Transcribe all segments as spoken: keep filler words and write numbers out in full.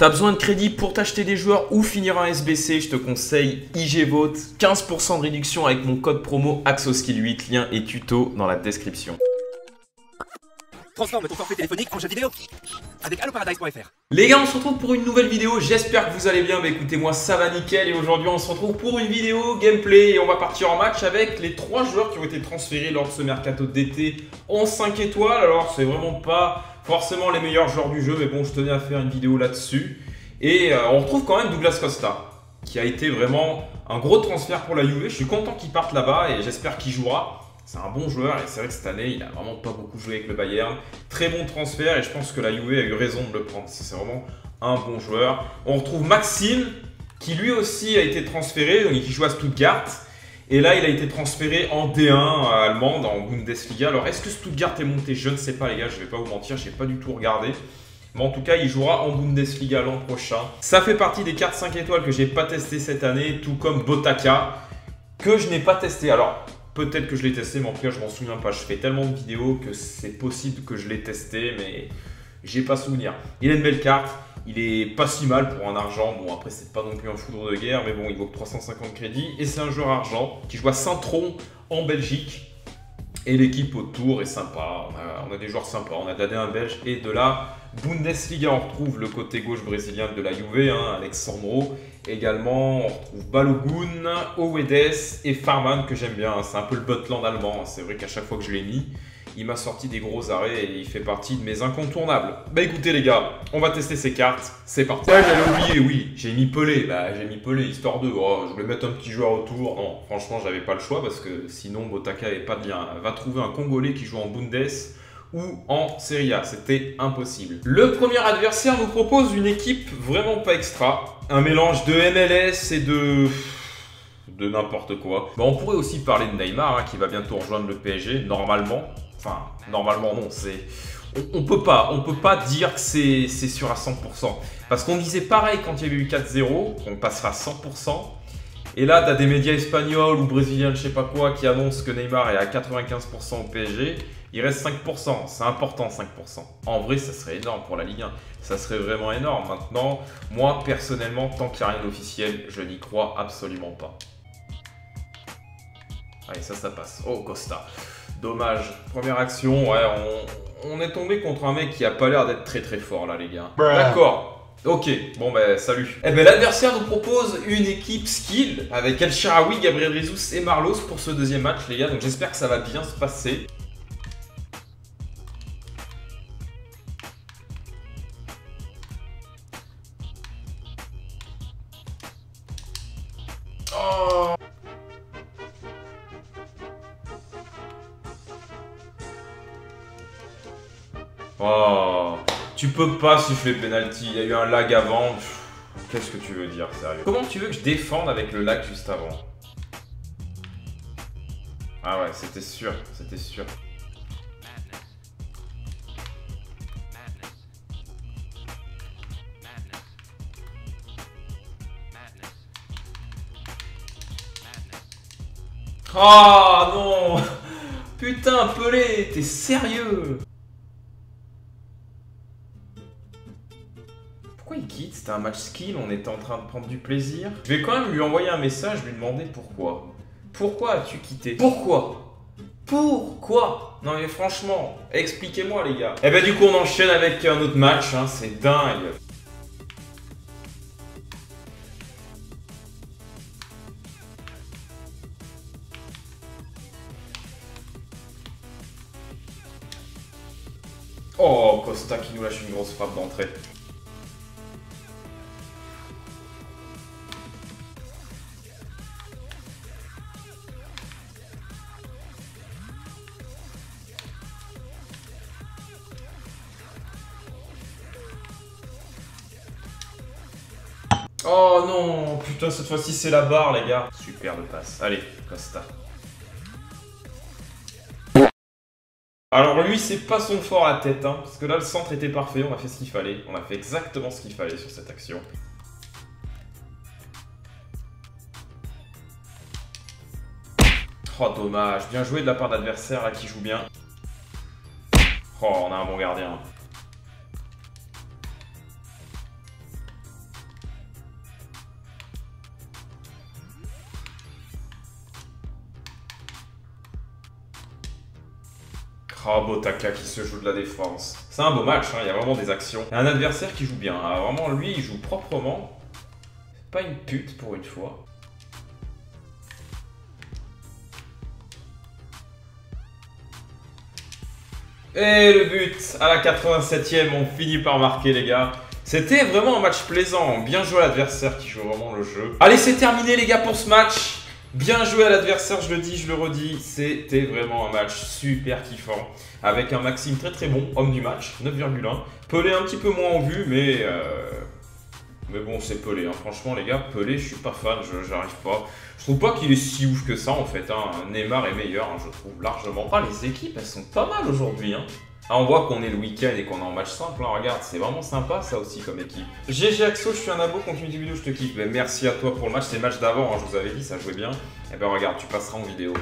T'as besoin de crédit pour t'acheter des joueurs ou finir un S B C, je te conseille I G Vote. quinze pour cent de réduction avec mon code promo AXOSKILL huit, lien et tuto dans la description. Transforme ton forfait téléphonique en jeu vidéo avec allo paradise point F R. Les gars, on se retrouve pour une nouvelle vidéo, j'espère que vous allez bien, bah écoutez moi ça va nickel et aujourd'hui on se retrouve pour une vidéo gameplay et on va partir en match avec les trois joueurs qui ont été transférés lors de ce mercato d'été en cinq étoiles. Alors c'est vraiment pas forcément les meilleurs joueurs du jeu mais bon je tenais à faire une vidéo là-dessus. Et euh, on retrouve quand même Douglas Costa qui a été vraiment un gros transfert pour la Juve. Je suis content qu'il parte là-bas et j'espère qu'il jouera. C'est un bon joueur et c'est vrai que cette année, il a vraiment pas beaucoup joué avec le Bayern. Très bon transfert et je pense que la Juve a eu raison de le prendre. C'est vraiment un bon joueur. On retrouve Maxime qui lui aussi a été transféré, donc il joue à Stuttgart. Et là, il a été transféré en D un allemande, en Bundesliga. Alors, est-ce que Stuttgart est monté? Je ne sais pas les gars, je vais pas vous mentir, je n'ai pas du tout regardé. Mais en tout cas, il jouera en Bundesliga l'an prochain. Ça fait partie des cartes cinq étoiles que j'ai pas testé cette année, tout comme Botaka, que je n'ai pas testé. Alors, peut-être que je l'ai testé, mais en tout cas, je m'en souviens pas. Je fais tellement de vidéos que c'est possible que je l'ai testé, mais j'ai pas souvenir. Il a une belle carte, il est pas si mal pour un argent. Bon, après, c'est pas non plus un foudre de guerre, mais bon, il vaut que trois cent cinquante crédits. Et c'est un joueur argent qui joue à Saint-Tron en Belgique. Et l'équipe autour est sympa. On a, on a des joueurs sympas. On a de la D un belge et de la Bundesliga. On retrouve le côté gauche brésilien de la Juve, hein, Alexandro. Également, on retrouve Balogun, Owedes et Farman que j'aime bien. C'est un peu le Butland allemand. C'est vrai qu'à chaque fois que je l'ai mis, il m'a sorti des gros arrêts et il fait partie de mes incontournables. Bah écoutez les gars, on va tester ces cartes. C'est parti. Ouais, j'avais oublié, oui. J'ai mis Pelé. Bah j'ai mis Pelé histoire de. Oh, je voulais mettre un petit joueur autour. Non, franchement, j'avais pas le choix parce que sinon Botaka n'avait pas de lien. Va trouver un Congolais qui joue en Bundes ou en Serie A. C'était impossible. Le premier adversaire nous propose une équipe vraiment pas extra. Un mélange de M L S et de... de n'importe quoi. Bah, on pourrait aussi parler de Neymar hein, qui va bientôt rejoindre le P S G, normalement. Enfin, normalement non, c'est... On, on peut pas, on peut pas dire que c'est sûr à cent pour cent. Parce qu'on disait pareil quand il y avait eu quatre zéro, qu'on passera à cent pour cent. Et là, tu as des médias espagnols ou brésiliens, je sais pas quoi, qui annoncent que Neymar est à quatre-vingt-quinze pour cent au P S G. Il reste cinq pour cent, c'est important cinq pour cent. En vrai, ça serait énorme pour la Ligue un. Ça serait vraiment énorme. Maintenant, moi, personnellement, tant qu'il n'y a rien d'officiel, je n'y crois absolument pas. Allez, ça, ça passe. Oh, Costa. Dommage. Première action, ouais, on, on est tombé contre un mec qui a pas l'air d'être très très fort, là, les gars. D'accord. Ok, bon ben salut. Eh ben l'adversaire nous propose une équipe skill avec El Shaarawy, Gabriel Jesus et Marlos pour ce deuxième match les gars. Donc j'espère que ça va bien se passer. Oh. Oh. Tu peux pas siffler penalty, il y a eu un lag avant. Qu'est-ce que tu veux dire, sérieux? Comment tu veux que je défende avec le lag juste avant? Ah ouais, c'était sûr, c'était sûr. Ah non. Putain, Pelé, t'es sérieux? Pourquoi il quitte? C'était un match skill, on était en train de prendre du plaisir. Je vais quand même lui envoyer un message, lui demander pourquoi. Pourquoi as-tu quitté? Pourquoi? Pourquoi? Non mais franchement, expliquez-moi les gars. Et ben du coup on enchaîne avec un autre match, hein, c'est dingue. Oh, Costa qui nous lâche une grosse frappe d'entrée. Oh non, putain, cette fois-ci c'est la barre, les gars. Super de passe. Allez, Costa. Alors lui, c'est pas son fort à tête, hein, parce que là, le centre était parfait. On a fait ce qu'il fallait. On a fait exactement ce qu'il fallait sur cette action. Oh, dommage. Bien joué de la part d'adversaire, là, qui joue bien. Oh, on a un bon gardien. Oh, Botaka qui se joue de la défense. C'est un beau match, hein, il y a vraiment des actions. Il y a un adversaire qui joue bien. Ah, vraiment, lui, il joue proprement. C'est pas une pute pour une fois. Et le but à la quatre-vingt-septième, on finit par marquer les gars. C'était vraiment un match plaisant, bien joué à l'adversaire qui joue vraiment le jeu. Allez, c'est terminé les gars pour ce match. Bien joué à l'adversaire, je le dis, je le redis. C'était vraiment un match super kiffant. Avec un Maxime très très bon, homme du match, neuf virgule un. Pelé un petit peu moins en vue, mais... Euh... Mais bon, c'est Pelé, hein. Franchement les gars, Pelé, je suis pas fan, je j'arrive pas. Je trouve pas qu'il est si ouf que ça en fait, hein. Neymar est meilleur, hein, je trouve largement. Ah, les équipes, elles sont pas mal aujourd'hui, hein. Ah, on voit qu'on est le week-end et qu'on est en match simple, hein. Regarde, c'est vraiment sympa ça aussi comme équipe. G G Axo, je suis un abo, continue tes vidéos, je te kiffe. Ben, merci à toi pour le match, c'est le match d'avant, hein, je vous avais dit, ça jouait bien. Et ben regarde, tu passeras en vidéo.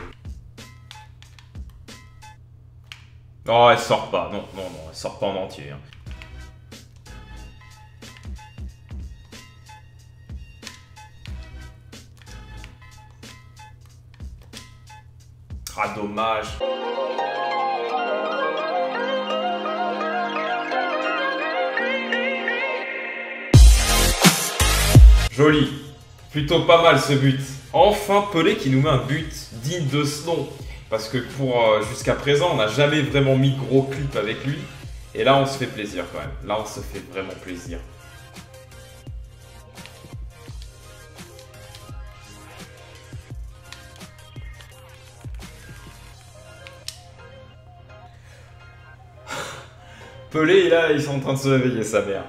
Oh, elle sort pas, non, non, non, elle sort pas en entier, hein. Ah, dommage. Joli. Plutôt pas mal ce but. Enfin Pelé qui nous met un but digne de ce nom. Parce que pour euh, jusqu'à présent, on n'a jamais vraiment mis de gros clips avec lui. Et là, on se fait plaisir quand même. Là, on se fait vraiment plaisir. Pelé, là, ils sont en train de se réveiller, sa mère.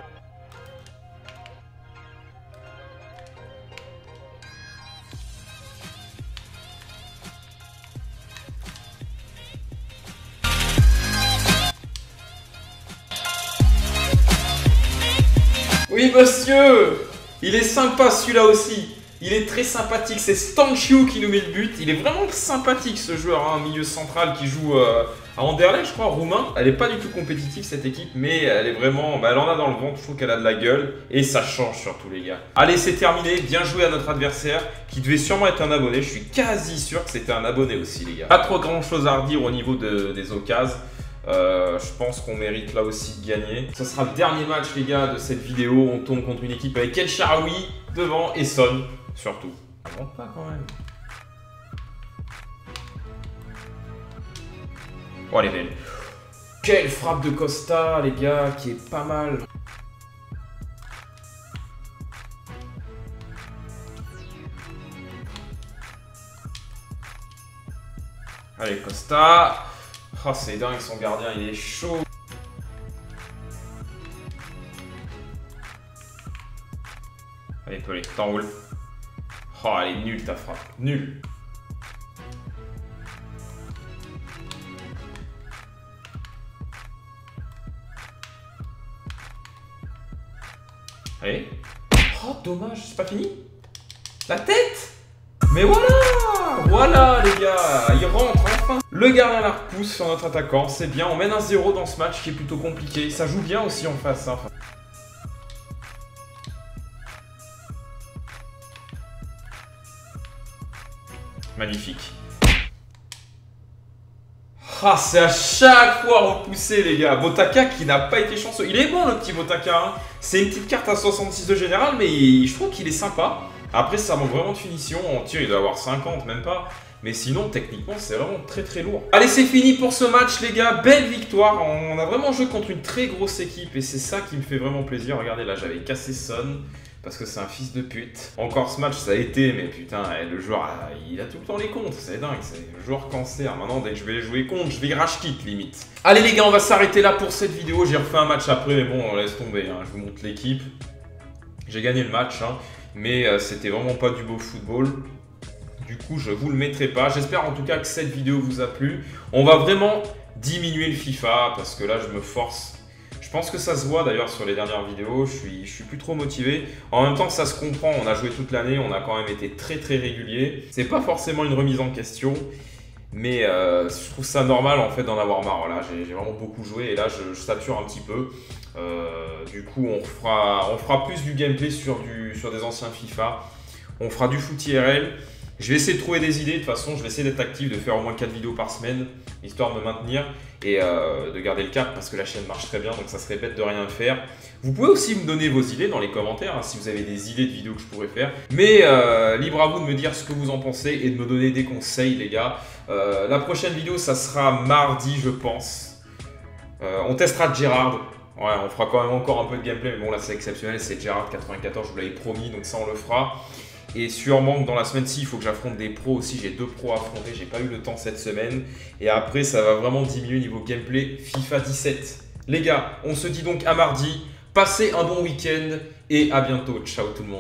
Oui, monsieur! Il est sympa, celui-là aussi. Il est très sympathique. C'est Stanchiu qui nous met le but. Il est vraiment sympathique, ce joueur, hein, un milieu central qui joue... Euh à Anderlecht, je crois, roumain. Elle est pas du tout compétitive cette équipe, mais elle est vraiment... Bah, elle en a dans le ventre, je trouve qu'elle a de la gueule. Et ça change surtout les gars. Allez, c'est terminé. Bien joué à notre adversaire, qui devait sûrement être un abonné. Je suis quasi sûr que c'était un abonné aussi les gars. Pas trop grand chose à redire au niveau de, des occasions. Euh, je pense qu'on mérite là aussi de gagner. Ce sera le dernier match les gars de cette vidéo. On tombe contre une équipe avec El Shaarawy devant et Son surtout. Ça monte pas quand même. Oh, elle est belle. Quelle frappe de Costa, les gars, qui est pas mal. Allez, Costa. Oh, c'est dingue, son gardien, il est chaud. Allez, Pelé, t'enroules. Oh, elle est nulle ta frappe. Nulle. Allez. Oh, dommage, c'est pas fini. La tête. Mais voilà. Voilà, les gars. Il rentre enfin. Le gardien la repousse sur notre attaquant. C'est bien. On mène un zéro dans ce match qui est plutôt compliqué. Ça joue bien aussi en face. Hein. Magnifique. Ah, c'est à chaque fois repoussé les gars. Botaka qui n'a pas été chanceux. Il est bon le petit Botaka, hein. C'est une petite carte à soixante-six de général, mais il, je trouve qu'il est sympa. Après ça manque vraiment de finition. En tir il doit avoir cinquante, même pas. Mais sinon techniquement c'est vraiment très très lourd. Allez, c'est fini pour ce match les gars. Belle victoire. On a vraiment joué contre une très grosse équipe. Et c'est ça qui me fait vraiment plaisir. Regardez là, j'avais cassé Son. Parce que c'est un fils de pute. Encore ce match, ça a été, mais putain, le joueur, il a tout le temps les contres. C'est dingue, c'est le joueur cancer. Maintenant, dès que je vais les jouer contre, je vais rage kit limite. Allez les gars, on va s'arrêter là pour cette vidéo. J'ai refait un match après, mais bon, on laisse tomber. Hein. Je vous montre l'équipe. J'ai gagné le match, hein, mais euh, c'était vraiment pas du beau football. Du coup, je vous le mettrai pas. J'espère en tout cas que cette vidéo vous a plu. On va vraiment diminuer le FIFA, parce que là, je me force. Je pense que ça se voit d'ailleurs sur les dernières vidéos, je suis, je suis plus trop motivé. En même temps, ça se comprend, on a joué toute l'année, on a quand même été très très régulier. C'est pas forcément une remise en question, mais euh, je trouve ça normal en fait d'en avoir marre. Voilà, j'ai vraiment beaucoup joué et là je, je sature un petit peu. Euh, du coup, on fera, on fera plus du gameplay sur, du, sur des anciens FIFA. On fera du foot I R L. Je vais essayer de trouver des idées, de toute façon je vais essayer d'être actif, de faire au moins quatre vidéos par semaine, histoire de me maintenir et euh, de garder le cap parce que la chaîne marche très bien, donc ça serait bête de rien faire. Vous pouvez aussi me donner vos idées dans les commentaires, hein, si vous avez des idées de vidéos que je pourrais faire. Mais euh, libre à vous de me dire ce que vous en pensez et de me donner des conseils les gars. Euh, la prochaine vidéo ça sera mardi je pense. Euh, on testera Gérard. Ouais, on fera quand même encore un peu de gameplay, mais bon là c'est exceptionnel, c'est Gérard quatre-vingt-quatorze, je vous l'avais promis, donc ça on le fera. Et sûrement que dans la semaine-ci, il faut que j'affronte des pros aussi. J'ai deux pros à affronter, j'ai pas eu le temps cette semaine. Et après, ça va vraiment diminuer niveau gameplay FIFA dix-sept. Les gars, on se dit donc à mardi. Passez un bon week-end et à bientôt. Ciao tout le monde.